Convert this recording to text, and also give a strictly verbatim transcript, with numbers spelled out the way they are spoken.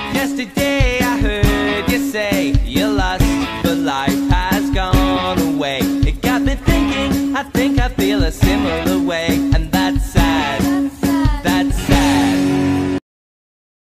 Yesterday I heard you say you're lost, but life has gone away. It got me thinking, I think